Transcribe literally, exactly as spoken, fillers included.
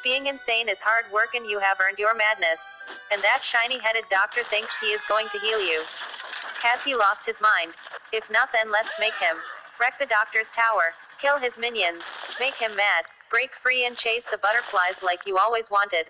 Being insane is hard work and you have earned your madness. And that shiny-headed doctor thinks he is going to heal you. Has he lost his mind? If not, then let's make him. Wreck the doctor's tower. Kill his minions. Make him mad. Break free and chase the butterflies like you always wanted.